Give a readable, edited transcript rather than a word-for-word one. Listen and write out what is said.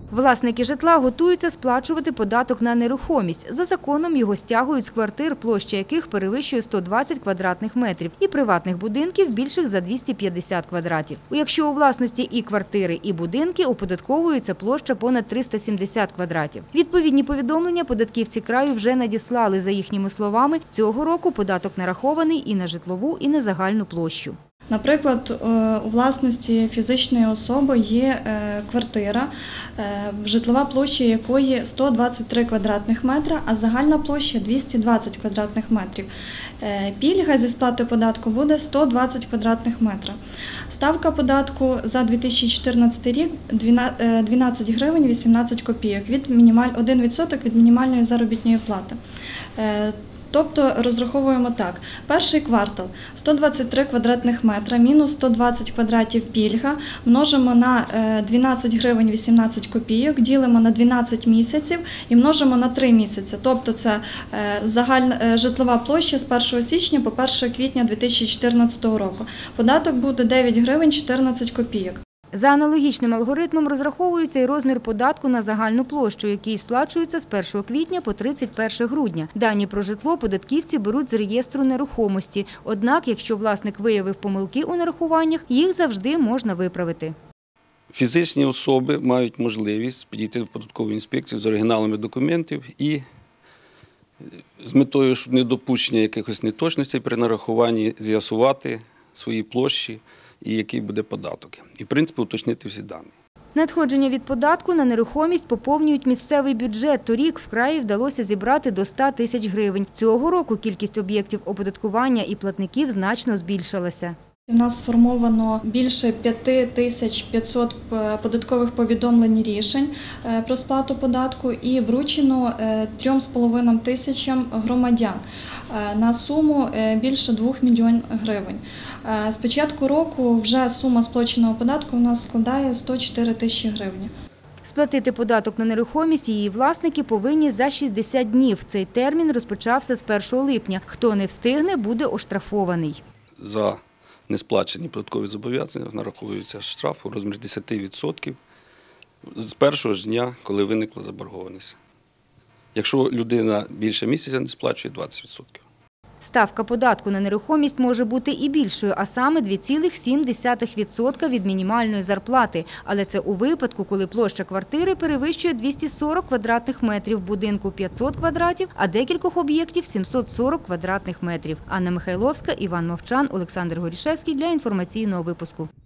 Власники житла готуються сплачувати податок на нерухомість. За законом його стягують з квартир, площа яких перевищує 120 квадратних метрів, і приватних будинків більших за 250 квадратів. Якщо у власності і квартири, і будинки, оподатковується площа понад 370 квадратів. Відповідні повідомлення податківці краю вже надіслали. За їхніми словами, цього року податок нарахований і на житлову, і на загальну площу. Наприклад, у власності фізичної особи є квартира, житлова площа якої 123 квадратних метра, а загальна площа 220 квадратних метрів. Пільга зі сплати податку буде 120 квадратних метра. Ставка податку за 2014 рік – 12 гривень 18 копійок, 1% від мінімальної заробітної плати. Тобто розраховуємо так. Перший квартал – 123 квадратних метра мінус 120 квадратів пільга, множимо на 12 гривень 18 копійок, ділимо на 12 місяців і множимо на 3 місяці. Тобто це загальна житлова площа з 1 січня по 1 квітня 2014 року. Податок буде 9 гривень 14 копійок. За аналогічним алгоритмом розраховується і розмір податку на загальну площу, який сплачується з 1 квітня по 31 грудня. Дані про житло податківці беруть з реєстру нерухомості. Однак, якщо власник виявив помилки у нарахуваннях, їх завжди можна виправити. Фізичні особи мають можливість підійти до податкової інспекції з оригіналами документів і з метою недопущення якихось неточностей при нарахуванні з'ясувати свої площі і який буде податок. І, в принципі, уточнити всі дані. Надходження від податку на нерухомість поповнюють місцевий бюджет. Торік в краї вдалося зібрати до 100 тисяч гривень. Цього року кількість об'єктів оподаткування і платників значно збільшилася. У нас сформовано більше 5500 податкових повідомлень рішень про сплату податку і вручено 3,5 тисячам громадян на суму більше 2 мільйонів гривень. З початку року вже сума сплаченого податку у нас складає 104 тисячі гривень. Сплатити податок на нерухомість її власники повинні за 60 днів. Цей термін розпочався з 1 липня. Хто не встигне, буде оштрафований. За несплачені податкові зобов'язання нараховується штраф у розмірі 10% з першого ж дня, коли виникла заборгованість. Якщо людина більше місяця не сплачує, 20%. Ставка податку на нерухомість може бути і більшою, а саме 2,7% від мінімальної зарплати. Але це у випадку, коли площа квартири перевищує 240 квадратних метрів, будинку 500 квадратів, а декількох об'єктів 740 квадратних метрів. Анна Михайловська, Іван Мовчан, Олександр Горішевський для інформаційного випуску.